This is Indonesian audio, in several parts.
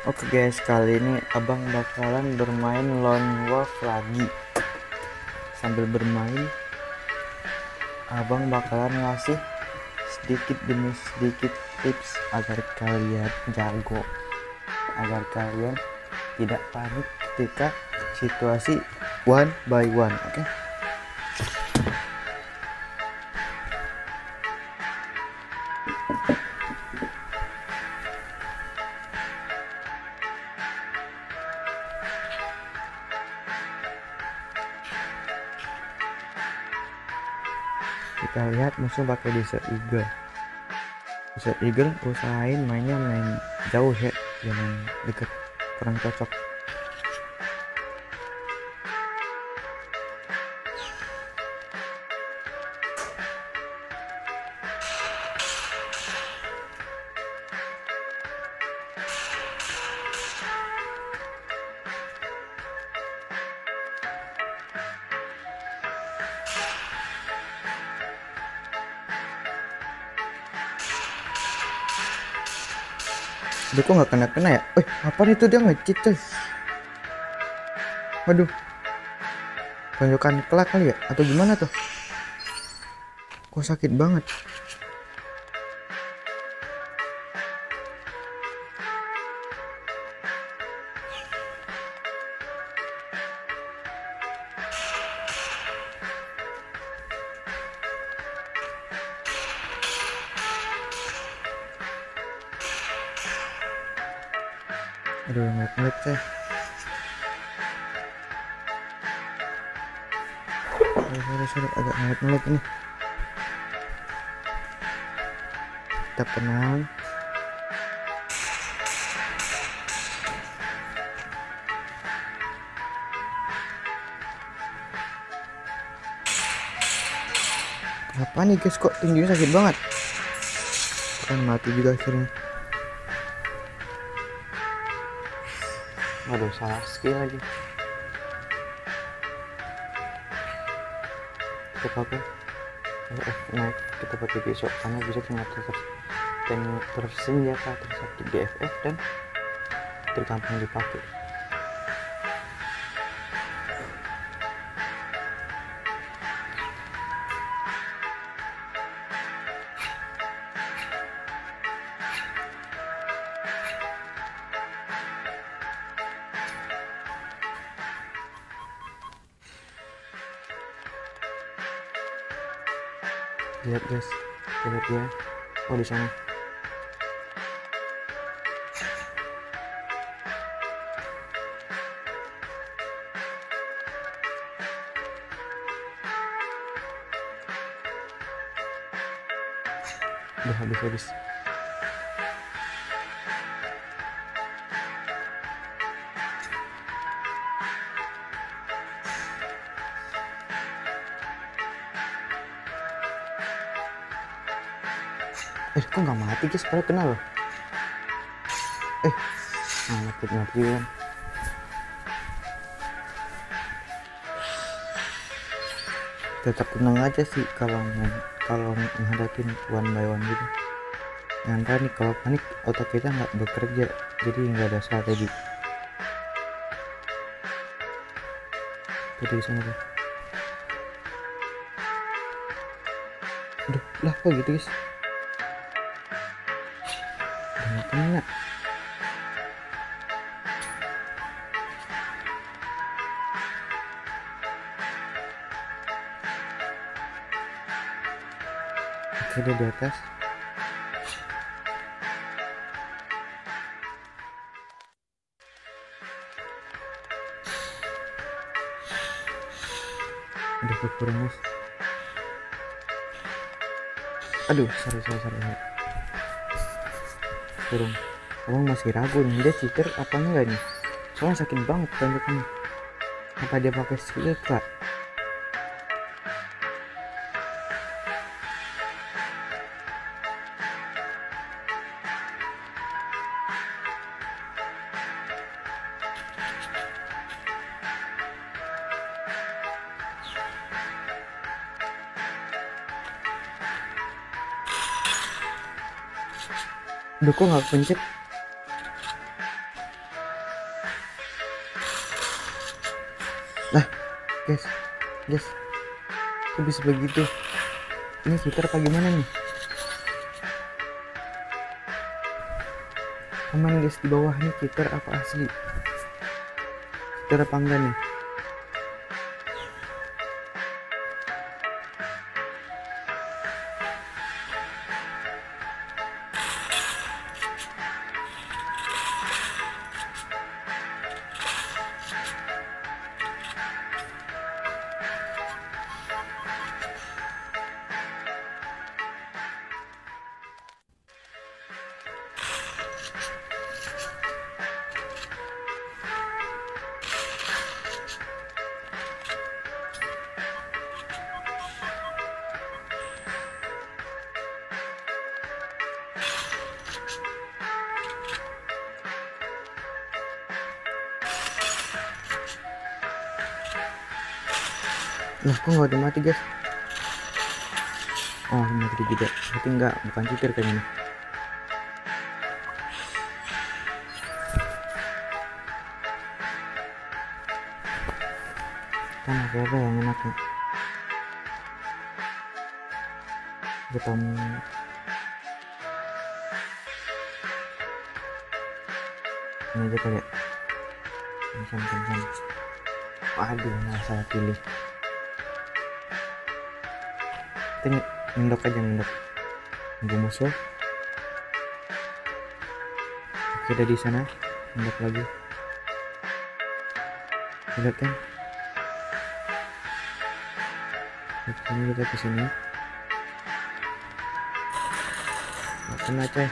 Oke guys, kali ini abang bakalan bermain Lone Wolf lagi. Sambil bermain, abang bakalan ngasih sedikit demi sedikit tips agar kalian jago, agar kalian tidak panik ketika situasi one by one. Oke? Kita lihat musuh pakai Desert Eagle. Desert Eagle usahain main jauh ya, jangan deket, kurang cocok. Aduh, kok nggak kena ya? Apa itu, dia nge-cheat coy. Waduh, tunjukkan kelak kali ya, atau gimana tuh? Kok sakit banget. Aduh, ngeliat saya. Sorry, agak ngeliat ini. Tetap tenang. Apa nih guys, kok tinjunya sakit banget? Kan mati juga akhirnya. Aduh, salah skill lagi. Kita pakai naik, kita pakai pisau karena bisa tersenjata tersakit di FF dan tergampang dipakai. Lihat guys, lihat ya. Oh, di sana. Udah habis. Kok nggak mati guys, padahal kena loh. Mati kan. Tetap tenang aja sih kalau menghadapin one by one gitu. Jangan panik, kalau panik otak kita nggak bekerja, jadi nggak ada strategi. Jadi di sana tuh. Aduh, lah kok gitu guys? Nggak kena. Oke, dia di atas. Udah kurang guys. Aduh, sorry. Kurang. Abang masih ragu nih, dia cheater apa enggak nih? Soalnya sakit banget tanjukannya. Apa dia pakai skill kak? Aduh, kok nggak pencet? Lah guys, guys, kok bisa begitu? Ini cheater apa gimana nih? Komen guys di bawah, nih cheater apa asli? Cheater apa enggak nih? Lah kok nggak mati guys? Oh mati juga, berarti enggak, bukan cheater kayaknya nih. Kan apa yang enaknya? Ketemu ini aja kali ya. Kencang. Aduh, nggak salah pilih. Kita ngendok aja, nunggu musuh. Oke, ada di sana, ngendok lagi. Lihat kan? Kita kesini. Nggak kena coy.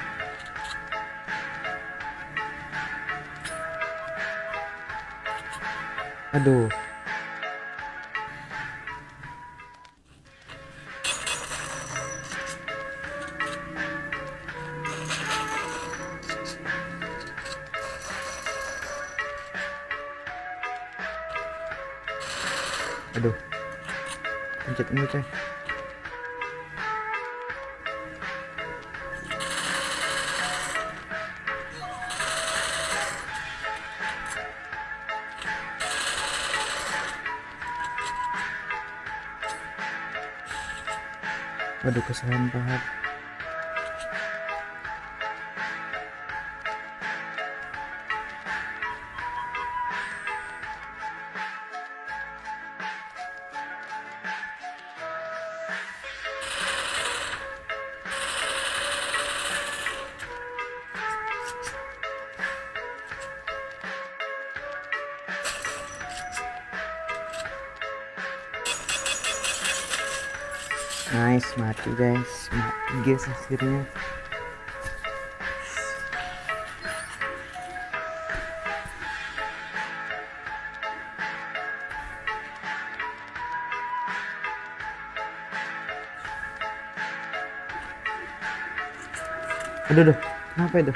Aduh. Aduh. Pencet ini coy. Waduh, kesalahan paham. Nice, mati guys, akhirnya. Aduh, kenapa itu?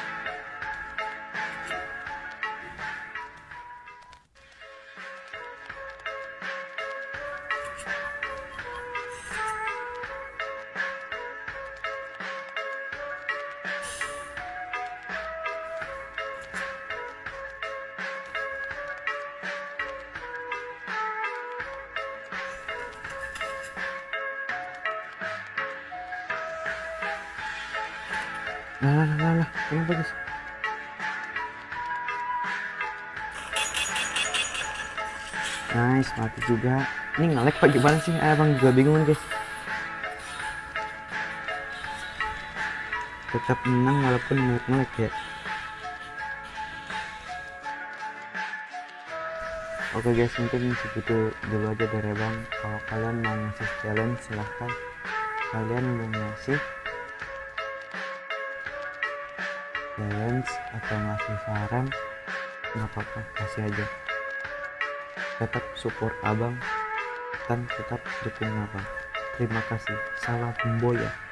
Lah, kenapa guys? Nice, mati juga. Ini nge-lag apa gimana sih? Abang juga bingung guys. Tetap menang walaupun nge-lag ya. Oke guys, mungkin segitu dulu aja dari bang. Kalau kalian mau ngasih challenge silahkan. Kalian mau ngasih challenge atau ngasih saran, nggak apa-apa, kasih aja. Tetap support abang dan tetap dukung abang. Terima kasih. Salam Boya.